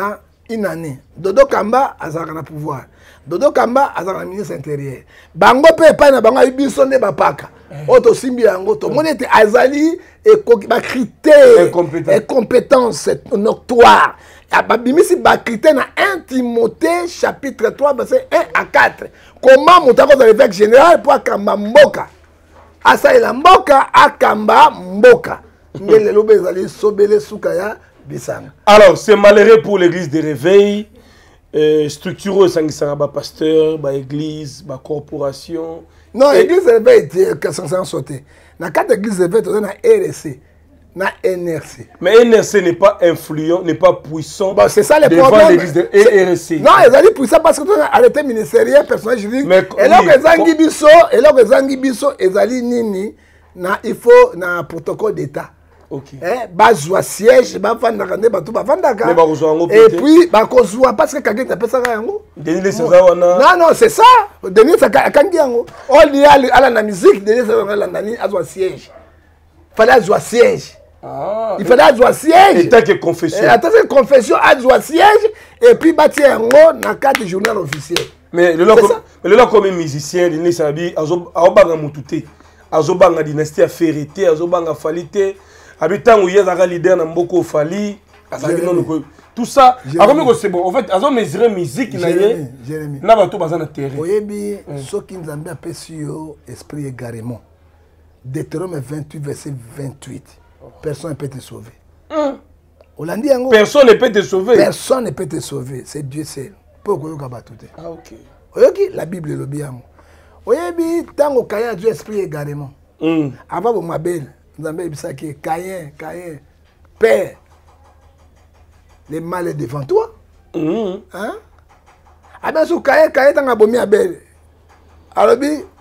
une année. Dodo Kamba a le pouvoir. Dodo Kamba a le ministre intérieur. Bango pe pa na bango biso ne bapaka. Oto simbi yango to monete azali et ba critère et compétence noctoire. Babimisi ba critère na 1 Timothée chapitre 3 verset 1 à 4. Comment mutako dans l'évêque général pour akamba mboka. Asa ila mboka akamba mboka. Ngele lobe ezali sobele sukaya. Alors, c'est malheureux pour l'église de réveil, structureux, sangisaraba pasteur, église, corporation. Non, l'église de réveil est censée sauter. Dans le cadre de l'église de réveil, on a RSC, on a NRC. Mais NRC n'est pas influent, n'est pas puissant. Bon, c'est ça le devant problème. L'église de RSC. Non, ils ont dit puissant parce que on a arrêté ministériel, personnel juridique. Et là, les Zangibiso, ils ont dit nini, il faut un protocole d'État. Okay. Bazwa siège, bavandaka nde bato bavandaka. Et puis bakozwa parce que quelqu'un t'appelle ça yango. Denis Sezawana. Non, c'est ça. Denis Sakangi yango. On dit à la musique, Denis Sakangi landani azwa siège. Fallait azwa siège. Ah. Il fallait azwa siège. Et tant que confession. Et tant que confession azwa siège et puis bâtir yango na carte journal officiel. Mais le là comme musicien, Denis Sabi azobanga mutute. Azobanga dynastie Ferrité, azobanga Falite. Habitant où il y a un leader dans beaucoup Fali, tout ça. C'est bon. En fait, ils ont mesuré musique. Jérémy. N'a pas tout besoin de terrain. Oyebi, ceux qui nous ont appelé sur esprit égarément. Deutéronome 28 verset 28. Personne ne peut te sauver. Personne ne peut te sauver. Personne ne peut te sauver. C'est Dieu seul. Pourquoi tu as tout? Ah ok. Oyebi, la Bible est le bien. Oyebi, tant que Caïn a Dieu esprit égarément. Avant ma belle. Caïn, Père, le mal est devant toi. Hein? Ah bien, sur Caïn, t'as abomi à Belle. Alors,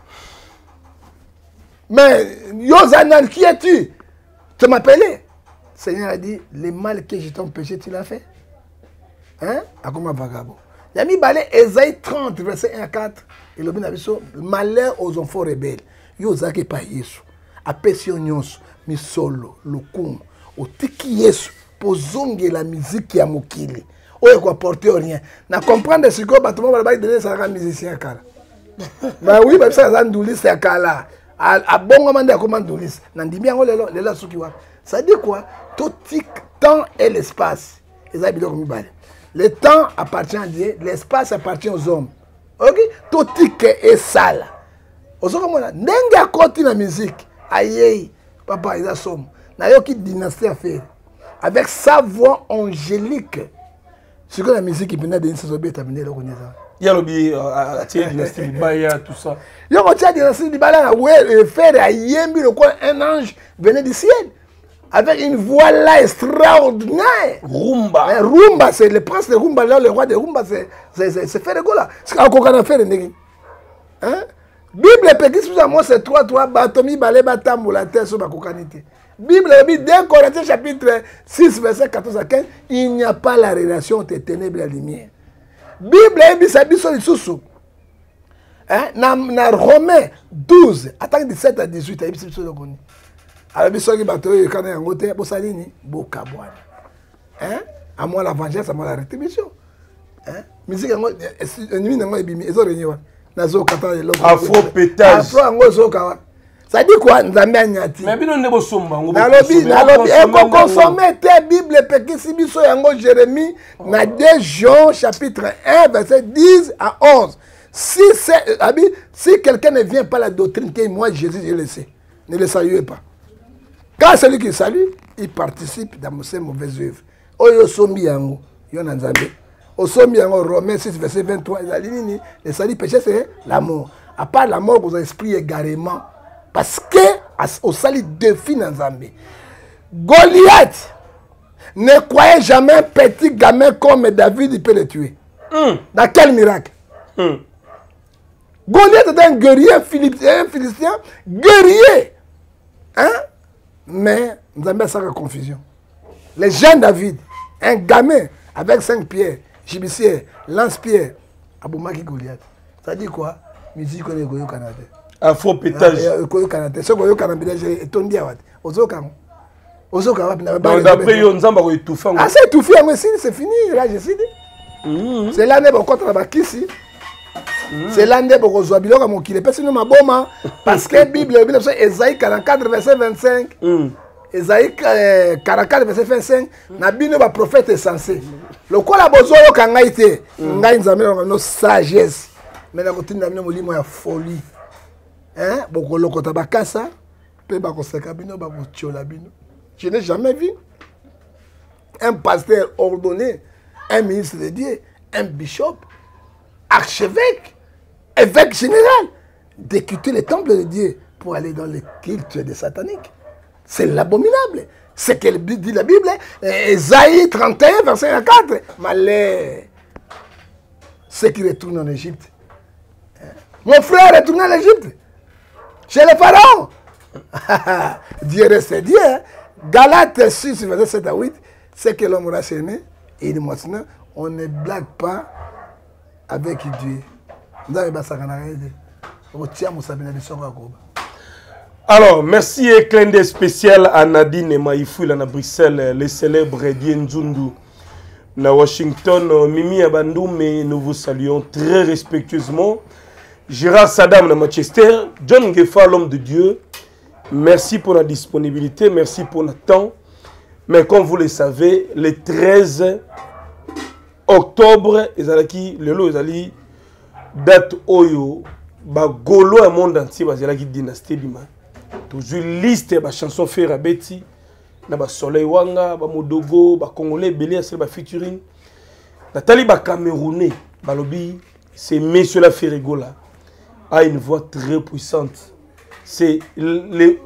mais, Yosanan, qui es-tu? Tu m'appelais. Le Seigneur a dit, le mal que j'ai empêché, tu l'as fait. Hein? À comment vagabond? Il a mis balai Ésaïe 30, verset 1 à 4. Et le malheur aux enfants rebelles. Yosaki pas Yesu. Apesio nyonso misolo lokumu otiki Yesu pozonge la musique ya mokili oyo ko porter rien na comprendre ce que bato ba donner ça musicien kala ba oui ba ça ndulisi ya kala a bongo mande ko mandulisi na ndimi yango lelo suki wa ça dit quoi tout temps et l'espace eza biloko mibale le temps appartient à Dieu l'espace appartient aux hommes OK tout est sale ozo komona ndenge akoti na musique. Aïe, papa, il a somme. N'a qui dynastie à faire. Avec sa voix angélique. Ce que la musique qui venait de Nisosobé est amenée là. Il y a le dynastie Libaya, tout ça. Il y a la dynastie Libaya, où le frère Ayembi, un ange venait du ciel. Avec une voix là extraordinaire. Rumba. Rumba, c'est le prince de Rumba, là, le roi de Rumba, c'est fait de go là. C'est encore qu'on a fait de hein? Bible pékis moi c'est 3 batomi balé batambo la terre sur ma cocanité. Bible dit 2 Corinthiens chapitre 6 verset 14 à 15, il n'y a pas la relation entre ténèbres et la lumière. Bible dit ça biso lisusu. Hein na Romains 12 attends 17 à 18 il biso le koni. Alors biso ki bato yo kana yango te bosalini boka bwana. Hein à moi la vengeance à moi la rétribution. Hein musique yango ennemi nango ebimi ezo renyewa. Afro pétage. Ça dit quoi? Nzambe anyati. Mais bino ne bosomba ngo. Nalobi eko consommer te Bible pekisi biso yango Jérémie na 2 Jean chapitre 1 verset 10 à 11. Si quelqu'un ne vient pas la doctrine que moi Jésus je le sais, ne le saluez pas. Quand celui qui salue, il participe dans ces mauvaises œuvres. Oyo sombi yango, yo na Nzambe. Au sommet, en Romains 6, verset 23, le salut péché, c'est l'amour. À part l'amour, vous avez esprit égarément. Parce que, au salut défi dans Zambie. Goliath ne croyait jamais un petit gamin comme David, il peut le tuer. Dans quel miracle? Goliath était un guerrier, un Philistin, guerrier. Hein? Mais, Zambie a ça la confusion. Le jeune David, un gamin avec 5 pierres, Gibissier, lance-pierre, Aboumaki Goliath. Ça dit quoi? Musique on est Goyo Canada. Afro pétage. Goyo Canada. Ce Goyo Canada, c'est tombé à Wad. Ozokam. Ozokam. D'après Yon Zamba, étouffant. Ah, c'est étouffé, c'est fini. Là, je sais. C'est là nde bokota na bakisi. C'est là nde bokozwa biloko mokili pesi no maboma parce que Bible c'est Ésaïe 44 verset 25. Ésaïe 44 verset 25 na bino ba prophète censé. Lokola bozoyo kangai te ngai nzambe no sagesse. Mais na kotinda bino molimo ya folie. Hein bokolokota bakasa pe bakoseka bino bakotiola bino. Je n'ai jamais vu un pasteur ordonné, un ministre de Dieu, un bishop, archevêque, évêque général, de quitter le temple de Dieu pour aller dans le culte des sataniques. C'est l'abominable. C'est ce que dit la Bible, Ésaïe 31, verset 4. Malheur, ceux qui retournent en Égypte. Mon frère est retourné en Égypte, chez les pharaons. Dieu reste Dieu. Galates 6, verset 7 à 8, c'est que l'homme aura aimé, et il dit maintenant, on ne blague pas avec Dieu. Alors, merci et clin d'œil spécial à Nadine et Maïfou, à Bruxelles, les célèbres Dien Nzundu. À Washington, Mimi Abandou, mais nous vous saluons très respectueusement. Gérard Saddam à Manchester, John Gefa, l'homme de Dieu. Merci pour la disponibilité, merci pour le temps. Mais comme vous le savez, le 13 octobre, le date oyo, Golo et monde entier, la dynastie Bima. Toujours liste de chansons faire à Betty, na Soleil Wanga, Modogo, Congolais, Belé, c'est featuring. Nathalie Camerounais, Balobi, c'est Monsieur la Ferregola, a une voix très puissante. C'est le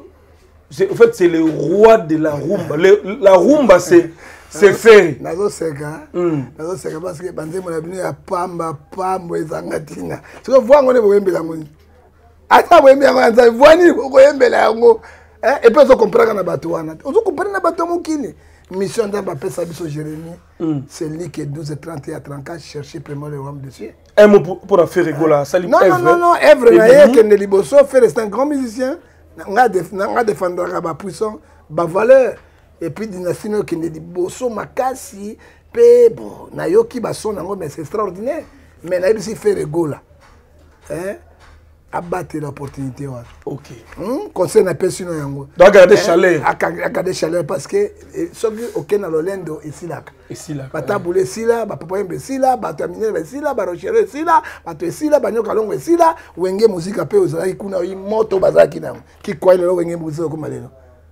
roi de la rumba. La rumba, c'est fait. Nazo seka parce que bande mon abino ya pamba ezangatina. Tu vois ngone boyembela ngoni. Ata boyembela ngoni, voini boyembela ngo. Et puis on comprend na bato wana. On comprend na bato mokili. Mission d'aba pesa biso Jérémie. C'est lui qui est 12:30 à 34 chercher vraiment le royaume de Dieu. Un mot pour la faire rigoler. Non, Evre Naye qui est liboso fait c'est un grand musicien. Nga défendre ba puissant, ba valeur. Et puis dynastie qui est liboso makasi pe bon na yoki ba son nango mais c'est extraordinaire. Mais na ici fait rigoler. Hein? Abattre l'opportunité. Ok. Conseil n'a pas su yango. Donc garder chaleur. Garder chaleur parce que ce qui aucun dans l'Olendo ici là. Ici là. Bata boule ici là, ba papa ici là, ba terminer ici là, ba rocher ici là, ba to ici là, ba nyoka longo ici là, wenge musique pe ozali kuna yi moto bazaki na. Ki kwa ile wenge musique ko malelo.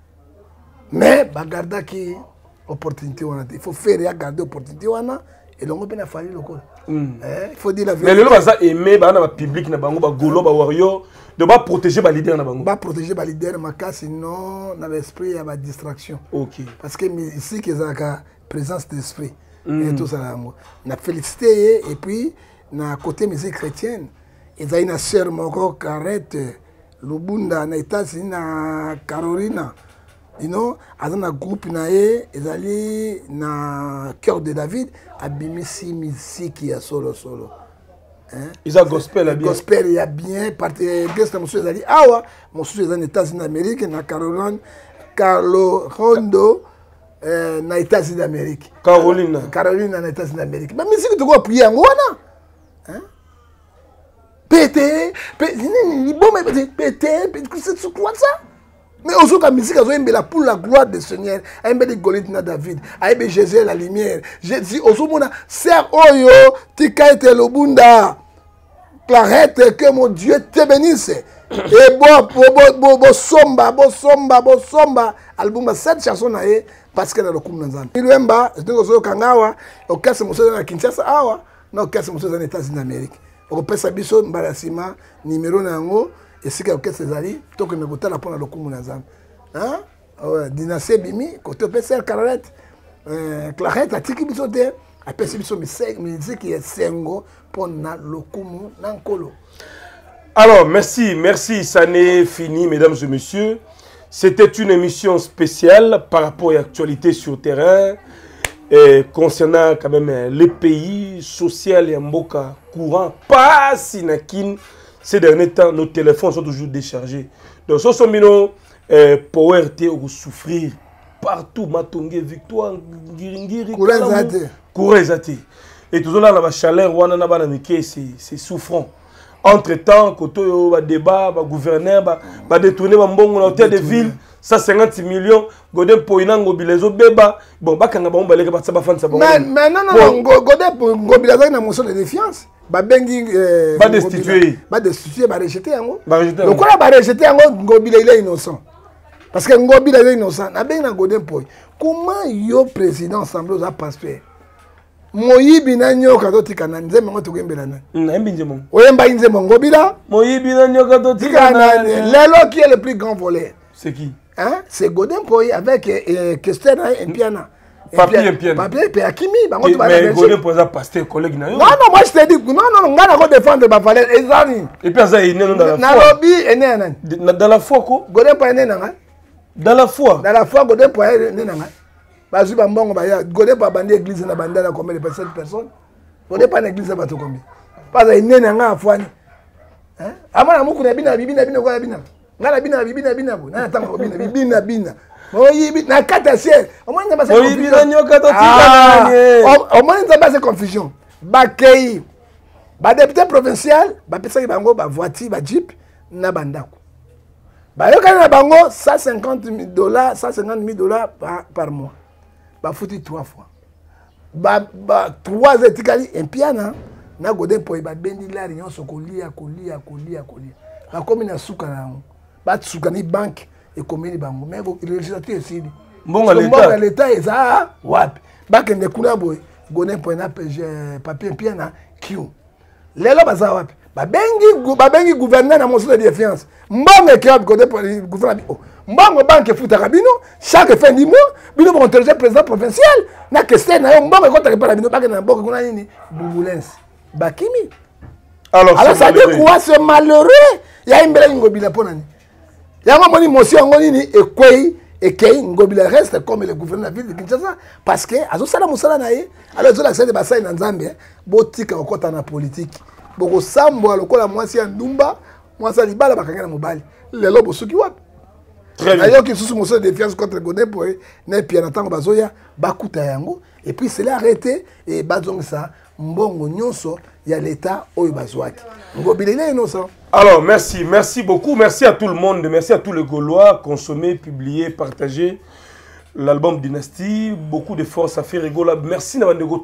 Mais ba garda ki opportunité wana. Il faut faire ya garder opportunité wana et longo pe na fali lokola. Il faut dire la vérité. Mais les gens aimé le public na bango ba golo ba warrior de ba protéger ba leader na bango. Ba protéger ba leader maka sinon na l'esprit il y a ba distraction. OK. Parce que ici que ça a présence d'esprit et tout ça là. Na félicité et puis na côté musique chrétienne, ils a une sœur moko Carrette Lubunda na États-Unis na Carolina. You know, dans un groupe naé, ils allaient na Cœur de David, abimisi musique ya solo. Hein? Ils ont gospel là bien. Gospel il y a bien parti guest monsieur ils allaient awa, monsieur dans les États-Unis d'Amérique na Carolina, Carlo Rondo na États-Unis d'Amérique. Carolina na États-Unis d'Amérique. Mais musique tu quoi prier ngona? Hein? Pété, c'est quoi ça? Mais aussi la musique a pour la gloire du Seigneur. Il y a des Goliath na David, il y a Jésus la lumière. Je dis aussi mon sœur Oyo, tika ete lobunda. Clarette que mon Dieu te bénisse. Et bo somba album 7 chansons naé parce que dans le coup nanzana. Ilwemba, c'est que kangawa, au cas monsieur na Kinshasa awa, non cas monsieur dans les États-Unis d'Amérique. Au pesa biso mbarasima numéro nango. Et si quelqu'un s'est allé, tant que nous avons la pour le coup, hein? Dynastie Bimi, côté PCR Clarette, Clarette a tiki bisoté, a perçu biso musique qui est sengo pour na lokumu nankolo. Alors merci, ça n'est fini, mesdames et messieurs. C'était une émission spéciale par rapport à l'actualité sur le terrain, concernant quand même les pays sociaux et mboka courant, pas sinakin. Ces derniers temps, nos téléphones sont toujours déchargés. Donc, ce sont nos power ou souffrir partout. Matongé, Victoire, Giringiri, Kourezate. et toujours là, la chaleur, on a c'est souffrant. Entre-temps, quand on va débat, va gouverneur, va détourner l'hôtel de ville, 150 millions, Godin Poinan, Gobilezo, Beba, bon, bah, quand on va aller à sa femme, ça va. Mais non, Godin Gobilezo, il a motion de défiance. Va destituer. Va destituer, va rejeter. Donc, on va rejeter, Gobilezo, il est innocent. Parce que Gobilezo est innocent. On a bien Godin Poy. Comment yo président semble aux pasteur? Moyibi na nyoka totika na nzembe ngo tukembela na. Mbinje mon. Oyemba nzembe ngobila. Moyibi na nyoka totika na. Lelo qui est le plus grand voleur? C'est qui? Hein? C'est Godin Poy avec Kester et Mpiana. Papier et Mpiana. Papier et Akimi, bango tu mais Godin Poy ça pasteur collègue na yo. Non, moi je te dis non, ngana ko défendre ba valeur ezani. Et puis ça il est dans la foi. Nairobi ene nani? Dans la foi ko? Godin Poy ene nanga? Dans la foi. Dans la foi Godin Poy ene nanga? Bazu bambongo baya Godin pa bandi église na bandana combien de personnes? Godin pa na église ba to combien? Parce que ene nanga afwani. Hein? Amana muku na bina ko ya bina. Ngala bina ko. Na tango bina. Moyibi na kata ciel. Au moins ça Moyibi na nyoka to tika. Au moins ça confusion. Bakei. Ba député provincial, ba pesa bango ba voiture, ba jeep na bandako. Ba yoka na bango $150,000, $150,000 par mois. Ba fouti 3 fois. Ba 3 etikali impiana na Godin Poy ba bendi la réunion sokolia kolia. Ba komi na suka na ba suka ni banque et commune bango mais le législateur ici bon l'état eza wapi ba kende kuna boy Godin Poy na papier impiana kiu lelo baza wapi ba bengi gouverneur na motion de défiance mbongo ke Godin Poy gouverneur mbongo banque futa kabino chaque fin du mois bino bon interroger président provincial na question na yo mbongo ko ta para bino ba na mbongo kuna nini bouboulens bakimi alors ça dit quoi c'est malheureux ya imbela ngobila ponani yango moni motion ngo nini ekei ngobila reste comme le gouverneur de la ville de Kinshasa parce que azo sala musala na ye alors zo l'accès de basai na Nzambe botika okota na politique boko sambo lokola mwasi ya ndumba mwasi libala bakanga na mobali lelo bosuki wapi très bien d'ailleurs qui sous motion de défiance contre Godin Poy na pia na tango bazoya bakuta yango et puis c'est l'arrêté et bazongisa mbongo nyonso ya l'état oyo bazwaki ngobila ile innocent. Alors, merci beaucoup. Merci à tout le monde. Merci à tous les Gaulois. Consommer, publier, partager l'album Dynastie. Beaucoup de force à faire rigoler. Merci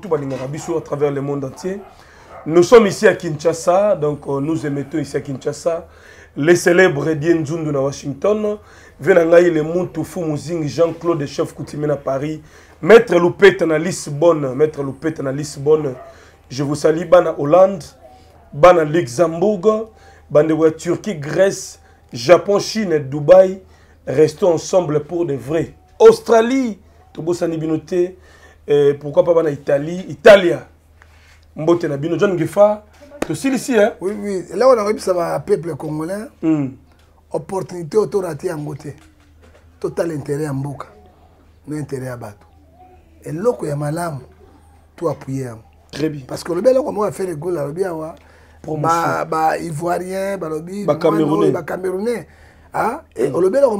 à travers le monde entier. Nous sommes ici à Kinshasa. Donc, nous émettons ici à Kinshasa. Les célèbres Dien Zundu à Washington. Venangaï le Muntu Fumuzing, Jean-Claude Chef Coutimé à Paris. Maître Loupet à Lisbonne. Maître Loupet à Lisbonne. Je vous salue. Bana Hollande. Bana Luxembourg. Bandewa Turquie, Grèce, Japon, Chine, Dubaï, restons ensemble pour de vrai. Australie, Tobo Sanibinoté, pourquoi pas Bana Italie, Italia, Mbote Nabino, John Gefa, tu sais ici, hein? Oui. Là, on a vu ça va peuple congolais. Opportunité autour de Mbote. Total intérêt à Mboka. Non intérêt à Bato. Et là, il y a malam, tout appuyer. Très bien. Parce que le bel on va faire les goals, là, bien, Ivoirien, Camerounais. Ah, et au Lobel,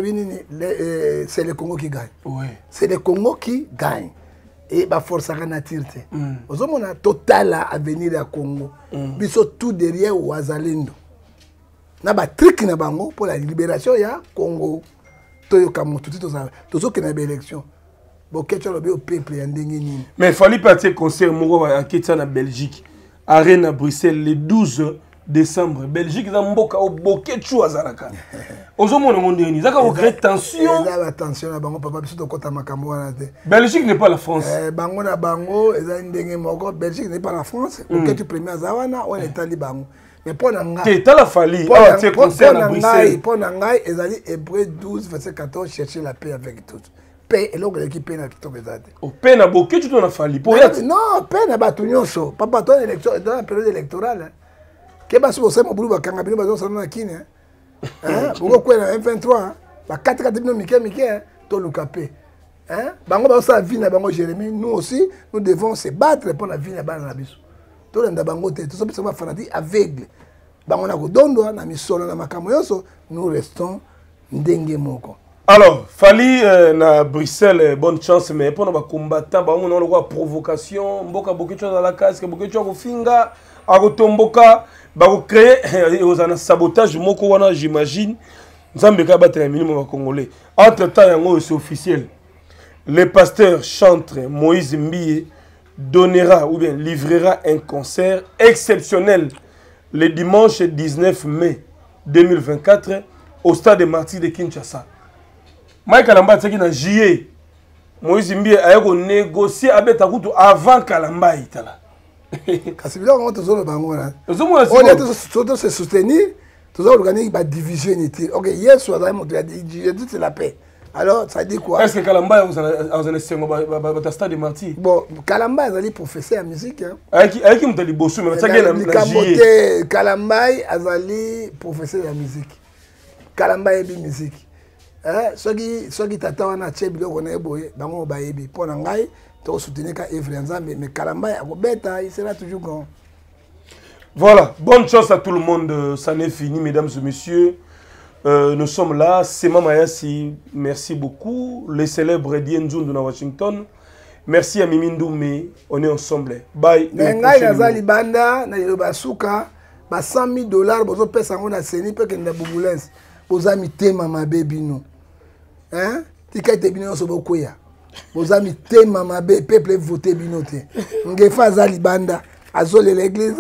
c'est le Congo qui gagne. Oui. C'est le Congo qui gagne. Et bah force à nature. Aux hommes, on a total à venir à Congo. Ils sont tout derrière au Azalendo. On a un trick pour la libération, il y a Congo. Tout ce qui est une élection. Mais il fallait partir concert à Kétia en Belgique. Arène à Bruxelles le 12 décembre. Belgique, dans Mboka, au bouquet de choses à la canne. Aux hommes, on dit, il y a une rétention. Il y a attention à Bango, papa, surtout quand Belgique n'est pas la France. Bango na Bango, Belgique n'est pas la France. Auquel tu premier à Zawana, on est allé Bango. Mais pour Nanga. Tu es à la Fali. Pour Nanga, pour Nanga, ils allaient Hébreu 12, verset 14, chercher la paix avec tous. Paix et l'autre qui paie na kito bezate. Au paix na boké tu t'en fallu pour non, paix na batunyoso. Papa toi élection dans la période électorale. Que ba so mo bulu ba kanga bino ba zo na kine. Hein? Boko ko na M23, ba 4 bino mike to lukapé. Hein? Bango ba sa vie na bango Jérémie, nous aussi nous devons se battre pour la vie na bana na biso. To lenda bango te, to so biso ba fanatique aveugle. Bango na ko dondo na misolo na makambo yoso, nous restons ndenge moko. Alors, Fali na Bruxelles, bonne chance, mais pour nos combattants, on a une provocation, beaucoup de choses à la casque, beaucoup de choses au finga, à Rotomboka, on créer un sabotage, j'imagine. Nous avons battre un minimum congolais. Entre-temps, c'est officiel. Le pasteur chantre Moïse Mbie donnera ou bien livrera un concert exceptionnel le dimanche 19 mai 2024 au stade des Martyrs de Kinshasa. Mike Kalamba c'est qui dans juillet. Moïse Mbie a négocié avec Takutu avant Kalamba itala. Kasi bila on tozo le bango là. On est tous se soutenir, tous organiser ba division unité. OK, hier soir on a dit c'est la paix. Alors ça dit quoi? Est-ce que Kalamba vous en sengo ba stade des Martyrs? Bon, Kalamba azali professeur en musique hein. Avec qui mutali bosu mais ça na juillet. Kalamba azali professeur de musique. Kalamba ebi musique. Soki tata wana tie biloko na eboye bango bayebi pona ngai to soutenir ka Evre Nzambe mais Kalamba akobeta il sera toujours grand. Voilà, bonne chance à tout le monde, ça n'est fini mesdames et messieurs. Nous sommes là, c'est Mama Yassi, merci beaucoup. Les célèbres Dienzoun de Washington. Merci à Mimi Ndoumé, on est ensemble. Bye. Ngai nazali banda na yoba suka ba $100,000 bozo pesa ngona seni pe kenda bubulens. Bozami tema mabebi no. Hein? Tika te bino so bokoya. Bozami tema mabe peuple voter bino te. Ngefa azali banda azole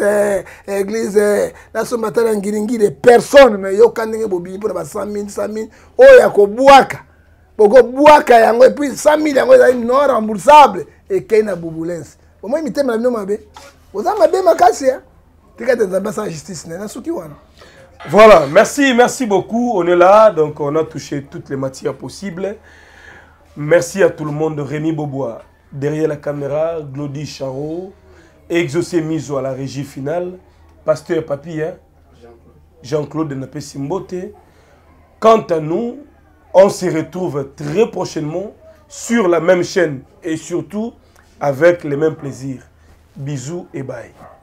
l'église na so matala ngiringi de personne mais yo kandenge bobi pour ba 100,000 oya ko buaka. Boko buaka yango et puis 100,000 yango ezali non remboursable et kena bubulens. Au moins mitema bino mabe. Bozama mabe makasi hein. Tika te nzamba sans justice na suki wana. Voilà, merci beaucoup. On est là, donc on a touché toutes les matières possibles. Merci à tout le monde. Rémi Bobois, derrière la caméra, Glody Charo, Exaucé Miso à la régie finale, Pasteur Papi, hein? Jean-Claude Napé Simbote. Quant à nous, on se retrouve très prochainement sur la même chaîne et surtout avec les mêmes plaisirs. Bisous et bye.